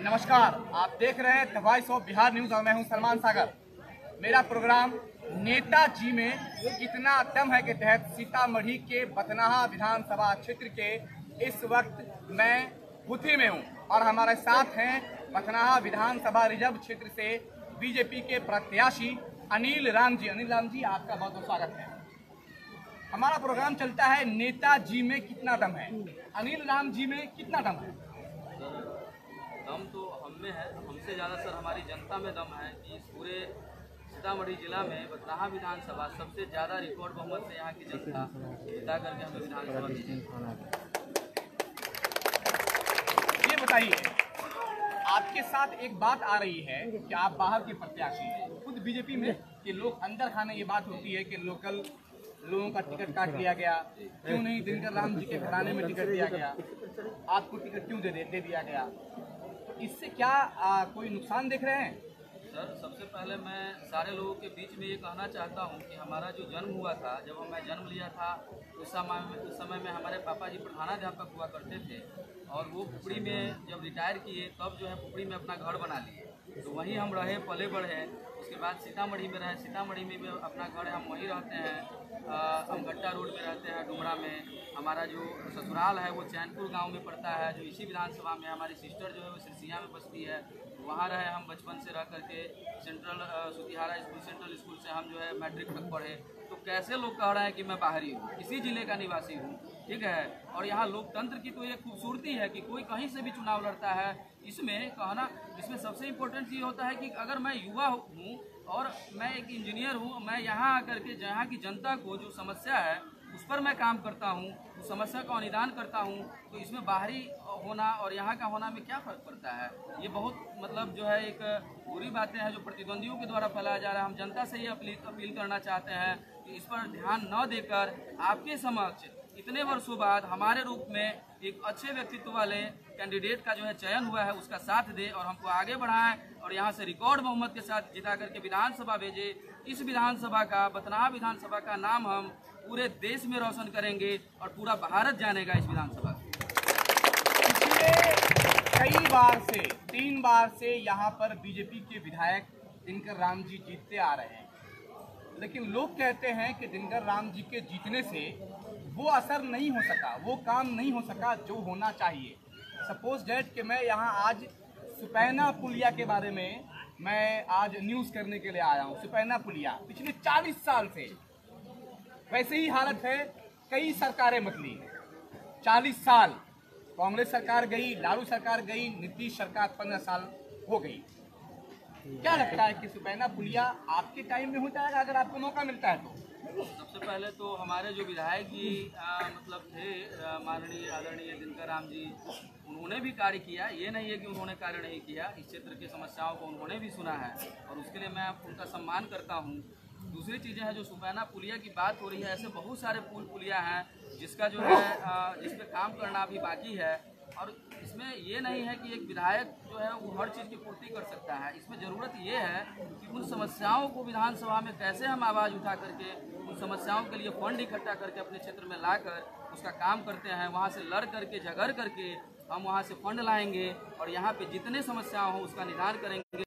नमस्कार, आप देख रहे हैं the voice of Bihar news और मैं हूं सलमान सागर। मेरा प्रोग्राम नेताजी में कितना दम है के तहत सीतामढ़ी के बथनाहा विधानसभा क्षेत्र के इस वक्त मैं बुथी में हूं और हमारे साथ हैं बथनाहा विधानसभा रिजर्व क्षेत्र से बीजेपी के प्रत्याशी अनिल राम जी। अनिल राम जी, आपका बहुत बहुत स्वागत है। हमारा प्रोग्राम चलता है नेताजी में कितना दम है। अनिल राम जी में कितना दम है? दम तो हम में है, हमसे ज़्यादा सर हमारी जनता में दम है कि इस पूरे सीतामढ़ी जिला में बथनाहा विधानसभा सबसे ज़्यादा रिकॉर्ड बहुमत से यहाँ की जनता जिता करके हमें विधानसभा भेजी। ये बताइए, आपके साथ एक बात आ रही है कि आप बाहर के प्रत्याशी हैं, खुद बीजेपी में कि लोग अंदर खाने ये बात होती है कि लोकल लोगों का टिकट काट लिया गया, क्यों नहीं दिनकर राम जी के घराने में टिकट दिया गया, आपको टिकट क्यों दे दिया गया? तो इससे क्या कोई नुकसान देख रहे हैं? सर, सबसे पहले मैं सारे लोगों के बीच में ये कहना चाहता हूँ कि हमारा जो जन्म हुआ था, जब मैं जन्म लिया था उस समय में हमारे पापा जी प्रधानाध्यापक हुआ करते थे और वो पुपड़ी में जब रिटायर किए तब जो है पुपड़ी में अपना घर बना लिए, तो वहीं हम रहे, पले बढ़े। उसके बाद सीतामढ़ी में रहे, सीतामढ़ी में भी अपना घर है, हम वहीं रहते हैं। अमगट्टा रोड में रहते हैं, डुमरा में। हमारा जो ससुराल है वो चैनपुर गांव में पड़ता है, जो इसी विधानसभा में। हमारी सिस्टर जो है वो सिरसिया में बसती है, वहाँ रहे हम बचपन से रह करके। Central Sutihara school, central school से हम जो है मैट्रिक तक पढ़े। तो कैसे लोग कह रहे हैं कि मैं बाहरी हूँ, इसी जिले का निवासी हूँ, ठीक है। और यहाँ लोकतंत्र की तो ये खूबसूरती है कि कोई कहीं से भी चुनाव लड़ता है। इसमें सबसे इम्पोर्टेंट ये होता है कि अगर मैं युवा हूँ और मैं एक इंजीनियर हूँ, मैं यहाँ आकर के यहाँ की जनता को जो समस्या है उस पर मैं काम करता हूँ, उस समस्या का निदान करता हूँ, तो इसमें बाहरी होना और यहाँ का होना में क्या फ़र्क पड़ता है? ये बहुत मतलब जो है एक बुरी बातें हैं जो प्रतिद्वंदियों के द्वारा फैलाया जा रहा है। हम जनता से ये अपील करना चाहते हैं कि इस पर ध्यान न देकर आपके समक्ष इतने वर्षों बाद हमारे रूप में एक अच्छे व्यक्तित्व वाले कैंडिडेट का जो है चयन हुआ है, उसका साथ दे और हमको आगे बढ़ाएं और यहाँ से रिकॉर्ड बहुमत के साथ जिता करके विधानसभा भेजे। इस विधानसभा का, बथनाहा विधानसभा का नाम हम पूरे देश में रोशन करेंगे और पूरा भारत जानेगा इस विधानसभा से। पिछले कई बार से 3 बार से यहाँ पर बीजेपी के विधायक दिनकर राम जी जीतते आ रहे हैं, लेकिन लोग कहते हैं कि दिनकर राम जी के जीतने से वो असर नहीं हो सका, वो काम नहीं हो सका जो होना चाहिए। सपोज डेट कि मैं यहाँ आज सुपैना पुलिया के बारे में मैं आज न्यूज़ करने के लिए आया हूँ। सुपैना पुलिया पिछले 40 साल से वैसे ही हालत है, कई सरकारें बदली, 40 साल कांग्रेस सरकार गई, लालू सरकार गई, नीतीश सरकार 15 साल हो गई। क्या लगता है कि सुपैना पुलिया आपके टाइम में हो जाएगा अगर आपको मौका मिलता है तो? सबसे पहले तो हमारे जो विधायक जी मतलब थे माननीय आदरणीय दिनकर राम जी, उन्होंने भी कार्य किया। ये नहीं है कि उन्होंने कार्य नहीं किया, इस क्षेत्र की समस्याओं को उन्होंने भी सुना है और उसके लिए मैं उनका सम्मान करता हूँ। दूसरी चीज़ें हैं, जो सुपैना पुलिया की बात हो रही है, ऐसे बहुत सारे पुल पुलिया हैं जिसका जो है जिस पे काम करना अभी बाकी है। और इसमें ये नहीं है कि एक विधायक जो है वो हर चीज़ की पूर्ति कर सकता है। इसमें ज़रूरत ये है कि उन समस्याओं को विधानसभा में कैसे हम आवाज़ उठा करके उन समस्याओं के लिए फंड इकट्ठा करके अपने क्षेत्र में लाकर उसका काम करते हैं। वहाँ से लड़ करके, झगड़ करके हम वहाँ से फंड लाएंगे और यहाँ पे जितने समस्याएं हों उसका निदान करेंगे।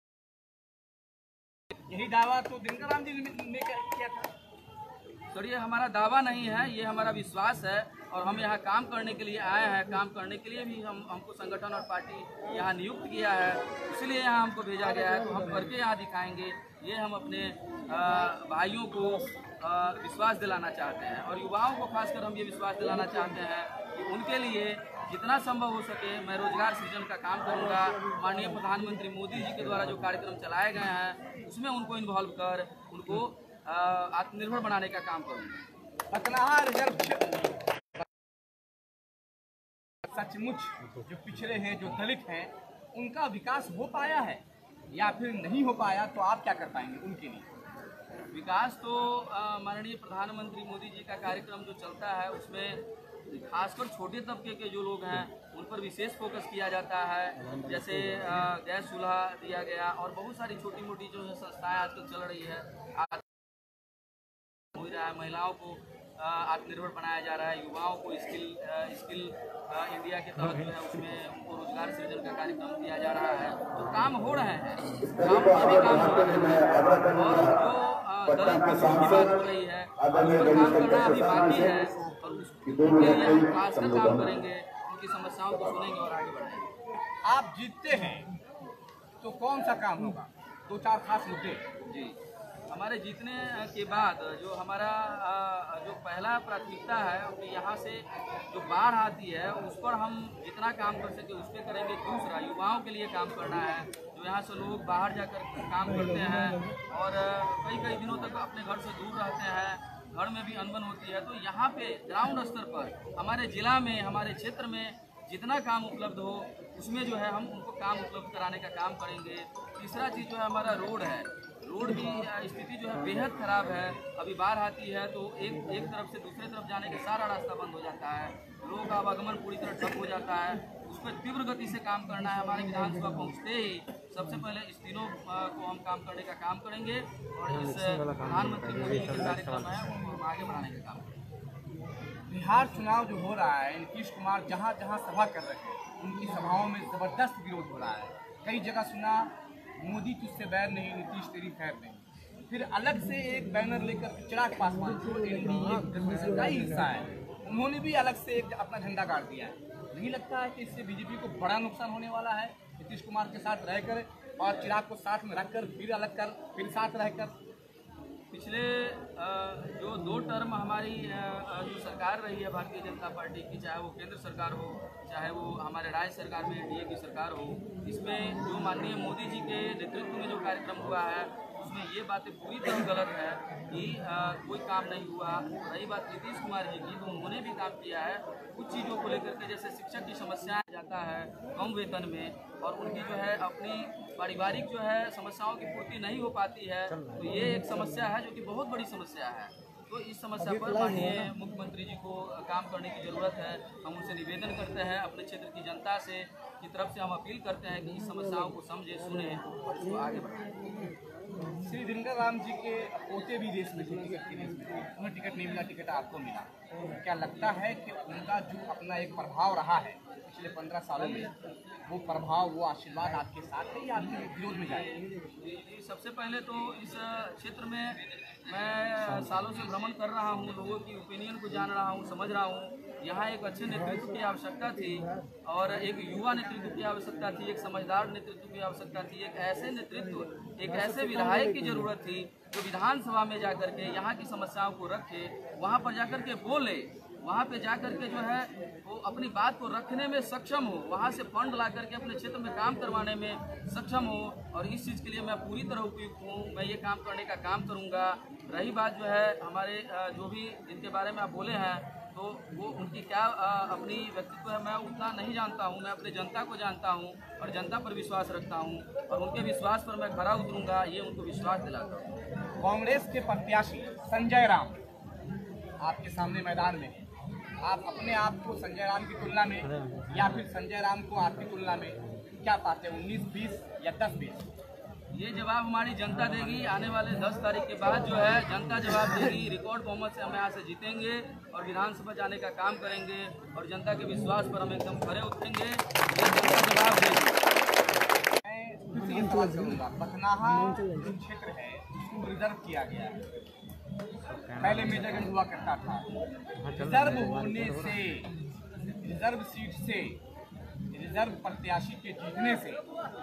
यही दावा तो दिनकर राम जी ने किया था। सर, ये हमारा दावा नहीं है, ये हमारा विश्वास है और हम यहाँ काम करने के लिए आए हैं। काम करने के लिए भी हमको संगठन और पार्टी यहाँ नियुक्त किया है, इसलिए यहाँ हमको भेजा गया है, तो हम करके यहाँ दिखाएंगे। ये हम अपने भाइयों को विश्वास दिलाना चाहते हैं और युवाओं को खासकर हम ये विश्वास दिलाना चाहते हैं कि उनके लिए जितना संभव हो सके मैं रोजगार सृजन का काम करूंगा। माननीय प्रधानमंत्री मोदी जी के द्वारा जो कार्यक्रम चलाए गए हैं उसमें उनको इन्वॉल्व कर उनको आत्मनिर्भर बनाने का काम करूंगा। बथनाहा रिजर्व सचमुच जो पिछड़े हैं, जो दलित हैं, उनका विकास हो पाया है या फिर नहीं हो पाया, तो आप क्या कर पाएंगे उनके लिए? विकास तो माननीय प्रधानमंत्री मोदी जी का कार्यक्रम जो चलता है उसमें खासकर छोटे तबके के जो लोग हैं उन पर विशेष फोकस किया जाता है। जैसे गैस चूल्हा दिया गया और बहुत सारी छोटी मोटी जो है संस्थाएं आजकल चल रही है, हो रहा है। महिलाओं को आत्मनिर्भर बनाया जा रहा है, युवाओं को स्किल इंडिया के तहत जो है उसमें उनको रोजगार रोजगार सृजन का कार्यक्रम किया जा रहा है। तो काम हो रहे हैं, गाँव में भी काम हो रहे हैं। और जो दलित की बात हो रही है उस पर काम करना अभी बाकी है, और उसके लिए हम खासकर काम करेंगे, उनकी समस्याओं को सुनेंगे और आगे बढ़ाएंगे। आप जीतते हैं तो कौन सा काम होगा? 2-4 खास मुद्दे। जी, हमारे जीतने के बाद जो हमारा जो पहला प्राथमिकता है कि यहाँ से जो बाढ़ आती है उस पर हम जितना काम कर सके उस पर करेंगे। दूसरा, युवाओं के लिए काम करना है, जो यहाँ से लोग बाहर जाकर काम करते हैं और कई दिनों तक अपने घर से दूर रहते हैं, घर में भी अनबन होती है। तो यहाँ पे ग्राउंड स्तर पर हमारे जिला में, हमारे क्षेत्र में जितना काम उपलब्ध हो उसमें जो है हम उनको काम उपलब्ध कराने का काम करेंगे। तीसरा चीज़ जो है हमारा रोड है। रोड की स्थिति जो है बेहद ख़राब है। अभी बाढ़ आती है तो एक तरफ से दूसरे तरफ जाने का सारा रास्ता बंद हो जाता है, लोगों का आवागमन पूरी तरह ठप हो जाता है। उस पर तीव्र गति से काम करना है। हमारे विधानसभा पहुँचते ही सबसे पहले इस तीनों को हम काम करने का काम करेंगे और इस प्रधानमंत्री मोदी जी के कार्यक्रम है उनको हम आगे बढ़ाने का काम करेंगे। बिहार चुनाव जो हो रहा है, नीतीश कुमार जहाँ जहाँ सभा कर रहे हैं उनकी सभाओं में ज़बरदस्त विरोध हो रहा है। कई जगह सुना मोदी तुझसे बैर नहीं, नीतीश तेरी खैर नहीं। फिर अलग से एक बैनर लेकर चिराग पासवान जो एनडीए का ही हिस्सा है, उन्होंने भी अलग से एक अपना झंडा गाड़ दिया है। नहीं लगता है कि इससे बीजेपी को बड़ा नुकसान होने वाला है? नीतीश कुमार के साथ रहकर और चिराग को साथ में रखकर फिर अलग कर फिर साथ रहकर। पिछले जो 2 टर्म हमारी जो सरकार रही है भारतीय जनता पार्टी की, चाहे वो केंद्र सरकार हो चाहे वो हमारे राज्य सरकार में एनडीए की सरकार हो, इसमें जो माननीय मोदी जी के नेतृत्व में जो कार्यक्रम हुआ है उसमें ये बातें पूरी तरह गलत है कि कोई काम नहीं हुआ। रही बात नीतीश कुमार जी की, तो उन्होंने भी काम किया है कुछ चीज़ों को लेकर के, जैसे शिक्षक की समस्या जाता है कम वेतन में और उनकी जो है अपनी पारिवारिक जो है समस्याओं की पूर्ति नहीं हो पाती है। तो ये एक समस्या है जो कि बहुत बड़ी समस्या है। तो इस समस्या पर माननीय मुख्यमंत्री जी को काम करने की ज़रूरत है। हम उनसे निवेदन करते हैं, अपने क्षेत्र की जनता से की तरफ से हम अपील करते हैं कि इस समस्याओं को समझे, सुने और इसको आगे बढ़ाएं। श्री दिनकर राम जी के पोते भी रेस में थे, टिकट की रेस में थे, उन्हें टिकट नहीं मिला, टिकट आपको मिला। क्या लगता है कि उनका जो अपना एक प्रभाव रहा है पिछले 15 सालों में, वो प्रभाव, वो आशीर्वाद आपके साथ है या आपके विरोध में जाएगा? सबसे पहले तो इस क्षेत्र में मैं सालों से भ्रमण कर रहा हूँ, लोगों की ओपिनियन को जान रहा हूँ, समझ रहा हूँ। यहाँ एक अच्छे नेतृत्व की आवश्यकता थी और एक युवा नेतृत्व की आवश्यकता थी, एक समझदार नेतृत्व की आवश्यकता थी, एक ऐसे नेतृत्व, एक ऐसे विधायक की जरूरत थी जो विधानसभा में जाकर के यहाँ की समस्याओं को रखे, वहाँ पर जाकर के बोले, वहाँ पे जाकर के जो है वो अपनी बात को रखने में सक्षम हो, वहाँ से फंड ला करके अपने क्षेत्र में काम करवाने में सक्षम हो। और इस चीज़ के लिए मैं पूरी तरह उपयुक्त हूँ, मैं ये काम करने का काम करूँगा। रही बात जो है हमारे जो भी जिनके बारे में आप बोले हैं, तो वो उनकी क्या अपनी व्यक्तित्व है मैं उतना नहीं जानता हूँ। मैं अपने जनता को जानता हूँ और जनता पर विश्वास रखता हूँ और उनके विश्वास पर मैं खरा उतरूँगा, ये उनको विश्वास दिलाता हूँ। कांग्रेस के प्रत्याशी संजय राम आपके सामने मैदान में, आप अपने आप को संजय राम की तुलना में या फिर संजय राम को आपकी तुलना में क्या पाते हैं? 19-20 या 10-20? ये जवाब हमारी जनता देगी। आने वाले 10 तारीख के बाद जो है जनता जवाब देगी। रिकॉर्ड बहुमत से हम यहाँ से जीतेंगे और विधानसभा जाने का काम करेंगे और जनता के विश्वास पर हम एकदम खरे उतरेंगे। ये जनता जवाब देगी। मैं फिर से ये सवाल करूँगा, बथनाहा जो क्षेत्र है उसको रिजर्व किया गया है, पहले मेजरगंज हुआ करता था। रिजर्व होने से, रिजर्व सीट से, रिजर्व प्रत्याशी के जीतने से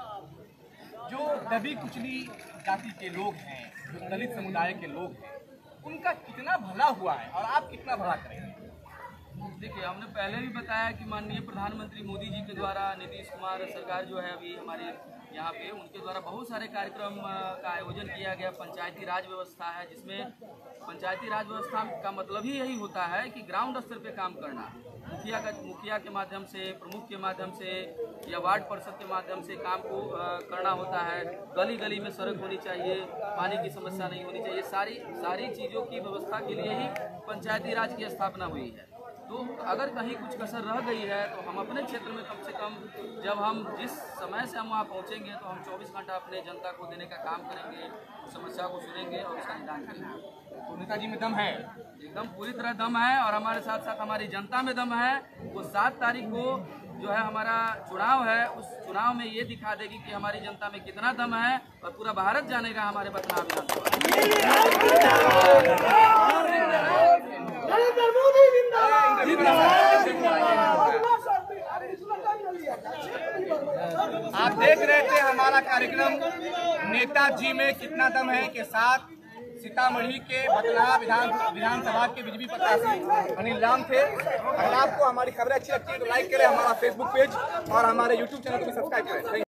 जो दबी कुचली जाति के लोग हैं, जो दलित समुदाय के लोग हैं, उनका कितना भला हुआ है और आप कितना भला करेंगे? देखिए, हमने पहले भी बताया कि माननीय प्रधानमंत्री मोदी जी के द्वारा नीतीश कुमार सरकार जो है अभी हमारे यहाँ पे, उनके द्वारा बहुत सारे कार्यक्रम का आयोजन किया गया। पंचायती राज व्यवस्था है, जिसमें पंचायती राज व्यवस्था का मतलब ही यही होता है कि ग्राउंड स्तर पे काम करना। मुखिया के माध्यम से, प्रमुख के माध्यम से या वार्ड परिषद के माध्यम से काम को करना होता है। गली गली में सड़क होनी चाहिए, पानी की समस्या नहीं होनी चाहिए। सारी चीज़ों की व्यवस्था के लिए ही पंचायती राज की स्थापना हुई है। तो अगर कहीं कुछ कसर रह गई है तो हम अपने क्षेत्र में कम से कम जब हम जिस समय से हम वहाँ पहुँचेंगे तो हम 24 घंटा अपने जनता को देने का काम करेंगे, समस्या को सुनेंगे और उसका निदान करेंगे। तो नेताजी में दम है, एकदम पूरी तरह दम है और हमारे साथ साथ हमारी जनता में दम है। वो 7 तारीख को जो है हमारा चुनाव है, उस चुनाव में ये दिखा देगी कि हमारी जनता में कितना दम है और पूरा भारत जानेगा हमारे बदनाम आप देख रहे थे हमारा कार्यक्रम नेताजी में कितना दम है के साथ सीतामढ़ी के बदला विधानसभा के बीजेपी प्रत्याशी अनिल राम थे। अगर आपको हमारी खबरें अच्छी लगती है तो लाइक करें हमारा फेसबुक पेज और हमारे यूट्यूब चैनल को भी सब्सक्राइब करें।